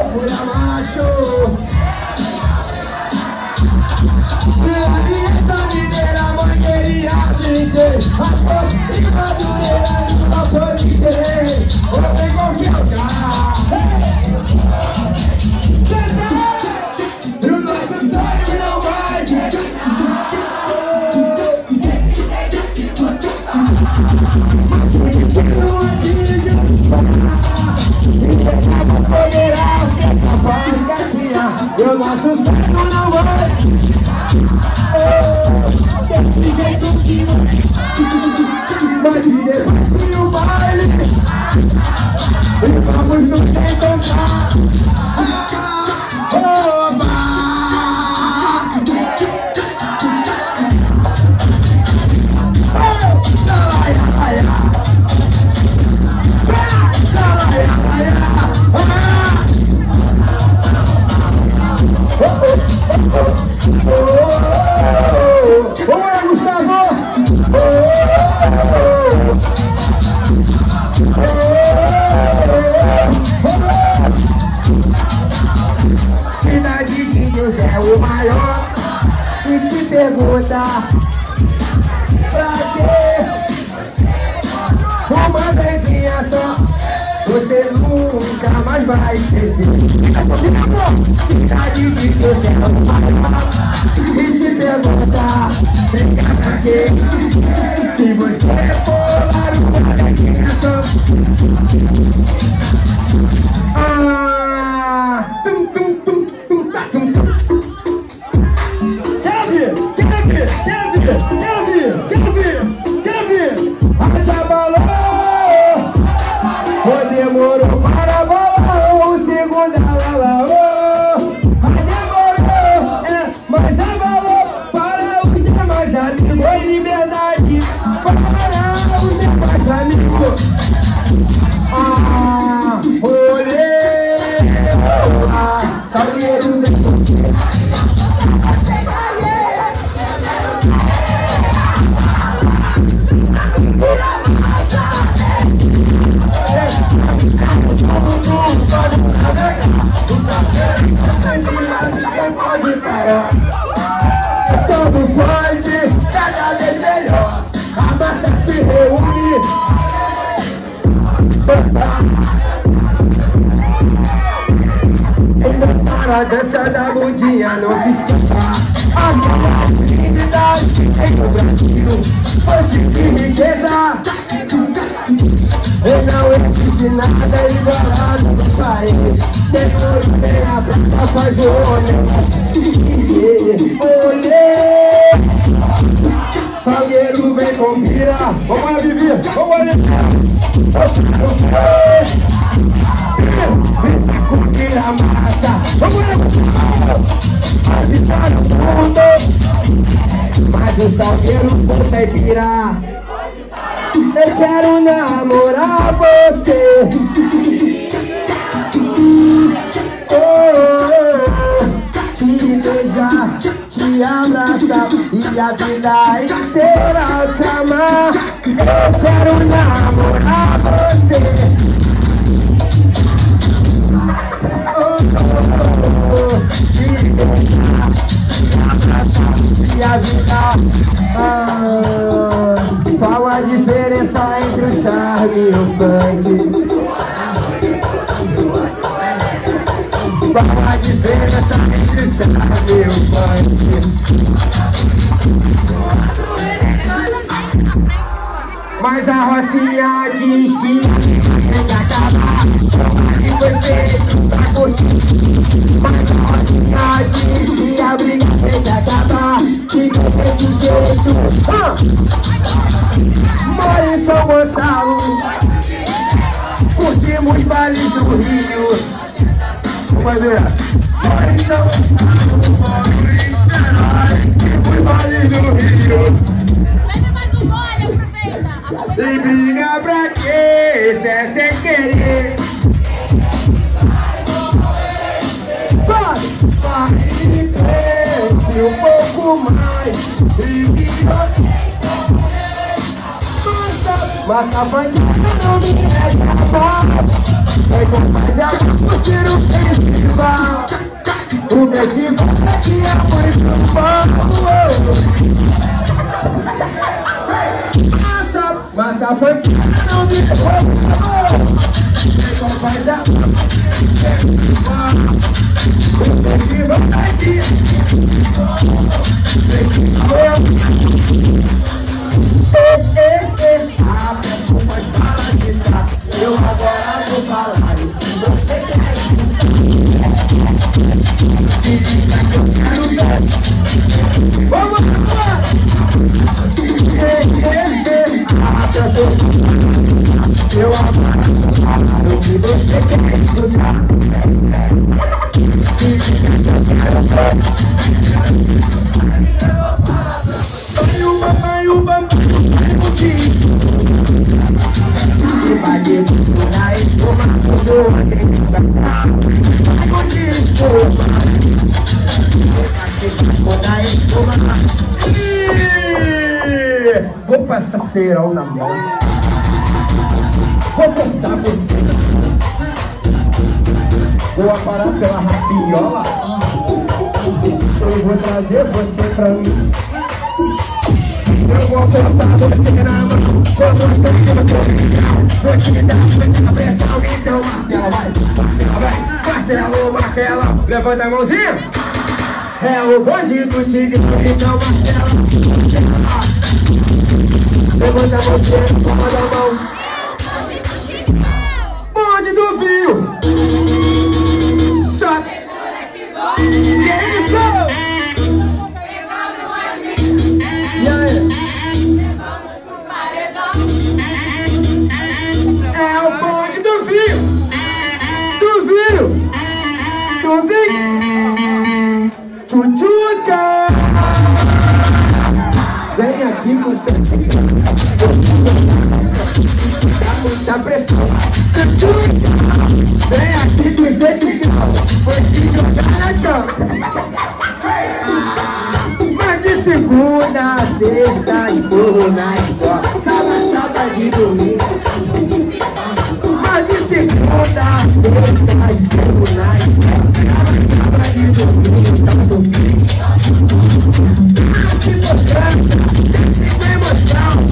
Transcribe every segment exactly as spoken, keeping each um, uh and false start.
loucura, macho. Pela direção mineira, mãe queria sentir a força e madureira do vapor de ser. Eu vem com meu carro. E o nosso sonho não vai. E o nosso sonho não vai. Desse jeito que vai. Mas e depois que o baile e vamos nos encontrar. Oba! Oi, Gustavo! Cidade de Deus é o maior. E te pergunta pra quê? Uma vezinha só, você nunca mais vai esquecer. Cidade de Deus é o maior. E te pergunta pra quê? Se você for lá no vezinha só. Ah, tum tum tum tum tá tum tum. Quer ver? Quer ver? Quer ver? Quer ver? Quer ver? Quer ver? A jabalou, oh, demorou para bolar, o segundo ela lalou. A demorou, é, mas abalou para os demais amigos. Foi liberdade para os demais amigos. Ah, olê, ah, Salgueiro vem. Todo forte, cada vez melhor. A massa se reúne. Dançar. E dançar a dança da bundinha, não se esqueça. A maior dignidade em o Brasil. Fonte de riqueza. E não existe nada igualado no país. Depois tem a prata, faz o homem. Olê! Salgueiro vem com pira. Vamos lá, Vivi! Vamos ali! Vem sacudir a massa. Vamos lá! Agitar o mundo. Mas o Salgueiro você pira. Eu quero namorar você. Oh, oh, oh. Te beijar, te abraçar e a vida inteira te amar. Eu quero namorar você. Oh, oh, oh. Te beijar, te abraçar e a vida. Ah, qual a diferença entre o charme e o funk? Qual a diferença entre o charme e o funk? Mas a Rocinha diz que tem que acabar. E foi feito pra curtir. Mas a Rocinha diz que a briga tem que acabar. Fica desse jeito. Ah! Moro em São Gonçalo, curtimos bailes do Rio. Vamos ver. Moro em São Gonçalo, curtimos bailes do Rio. Pega mais um gole, aproveita, aproveita. E briga pra quê? Se é sem querer. Vai, vai em frente um pouco mais. E Mas a bandida não me reclama. Vai compartilhar o tiro festival. O festival aqui é muito bom. Massa, massa bandida não me reclama. Vai compartilhar o festival. O festival aqui é muito bom. Ei, ei, ei, ah, não pode falar de tá. Eu agora vou falar o que você quer. Se diga que eu quero ver. Vamos lá! Ei, ei, ei, ah, eu agora vou falar o que você quer escutar. Se diga que eu quero ver. Vai o mamãe, o mamãe. E vai de pular e tomar tudo a dentro da casa. Vai curtir tomar. Vai pular e tomar. Vou passar cerol na mão. Vou cortar você. Vou aparar pela rapiola. Eu vou trazer você pra mim. Eu vou cortar você na mão. Quando eu tenho você legal, vou te dar muita pressão. Então martela vai, martela vai, martelo, martela. Levanta a mãozinha. É o bonde do tigre, então martela. Levanta a mãozinha, palma da mão. Bonde do fio. Sobe. Que isso? E aí? É o bonde do fio. Do fio. Do fio. Tchutchuca. Vem aqui com o seu tigre. Dá muita pressão. Tchutchuca. Vem aqui com o seu tigre. Vou te jogar na cama. Mas de segunda a sexta e forro na escola. Sábado, sábado de domingo. Mas de segunda a sexta e forro na escola. Sábado, sábado de domingo. Tá dormindo. Se mostrando, sem emoção.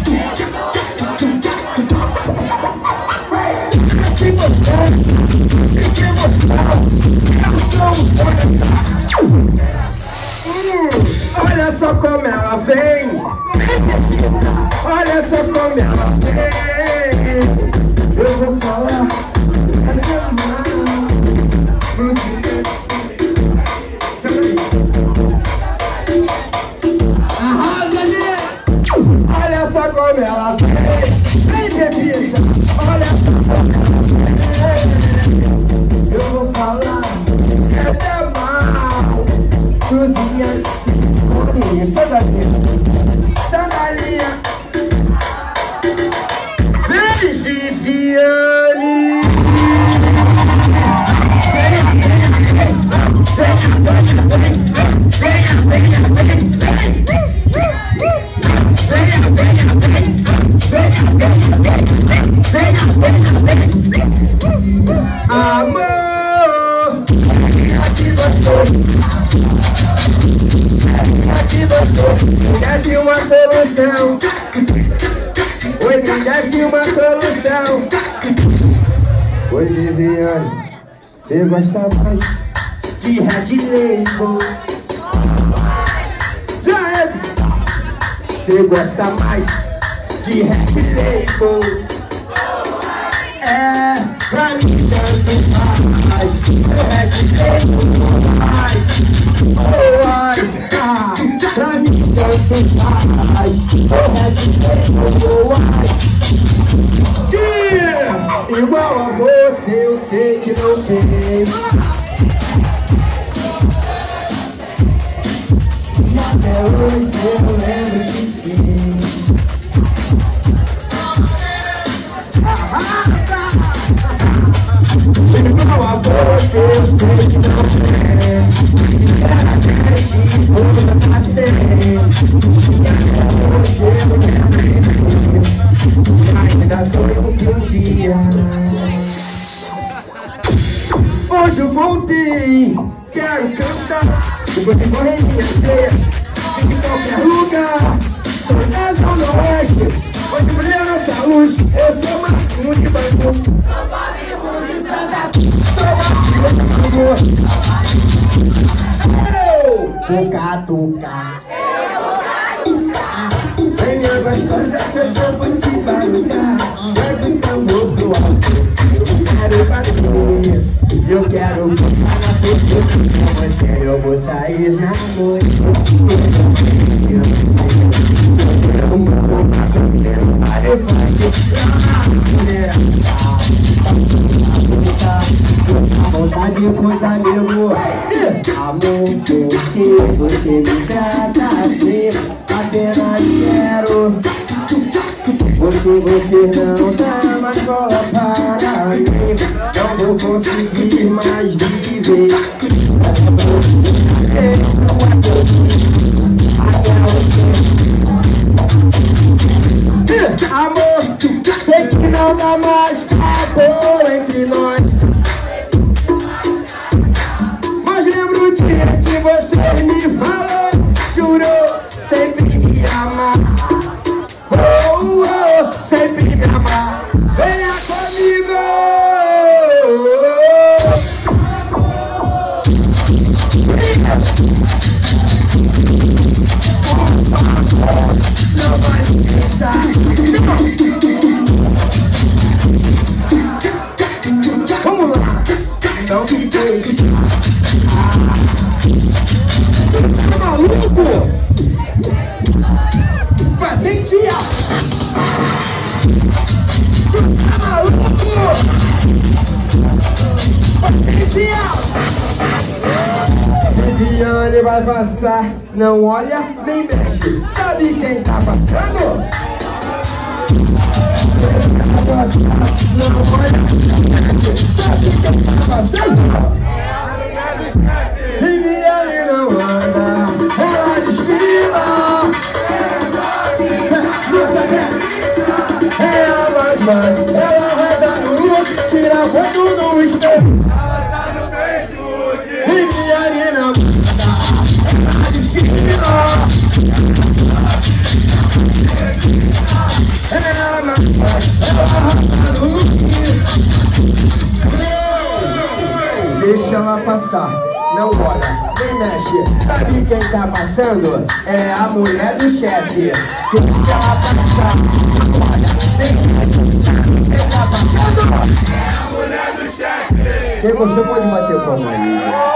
Se mostrando, sem emoção. Eu sou um poeta. Olha só como ela vem. Olha só como ela vem. Eu vou falar. Arrasa ali. Olha só como ela vem. Vem, bebida. Olha só como ela vem. Eu vou falar. É mal. Cruzinha de sandalinha, sandalinha. Vem, Viviane. Vem, amor, aqui você. Aqui você desce uma solução. Oi, me desce uma solução. Oi, Viviane, cê gosta mais de Red Label? Já é, cê gosta mais de Red Label? É, pra mim tanto faz. Red Label mais. Oh, pra mim tanto faz. Yeah! Igual a você eu sei que não tem. E até hoje eu lembro de ti. Igual a você eu sei que não tem. E até hoje eu nascer. E até hoje eu lembro de ti. ainda sou eu que um dia. Hoje eu voltei, quero cantar. Depois de correr minhas veias, em qualquer lugar. Sou da Zona Oeste, onde brilha nossa luz. Eu sou Marquinho de Bangu. Sou Bob Rum de Santa Cruz. Sou Marquinho de Bangu. Tuca, tuca. Vem minha gostosa que eu sou pra te barulhar. Pega o tambor pro alto, eu quero bater. Eu quero passar na frente, com você eu vou sair na noite. Vontade com os amigos. Amor, porque você me trata assim. Apenas quero. Você, você não dá mais bola para mim. Não vou conseguir mais viver. Amor, sei que não dá mais, acabou entre nós. Mas lembro o dia que você me falou, jurou sempre me amar. Oh, oh, sempre me amar. Venha comigo. Não vai me deixar. Vamos lá. Não me deixe. Tá maluco? Patentear. Tá maluco? Patentear. Viviane vai passar, não olha nem mexe. Sabe quem tá passando? Não olha nem mexe. Sabe quem tá passando? Viviane não anda, ela desfila. É a mais mais, ela reza no look, tira foto no espelho. Viviane não anda, ela desfila. Ela mais mais, ela reza no look. Deixa ela passar, não olha, nem mexe. Sabe quem tá passando? É a mulher do chefe. Deixa ela passar, não olha, nem mexe. Quem tá passando? É a mulher do chefe. Quem gostou pode bater o palmo aí, gente.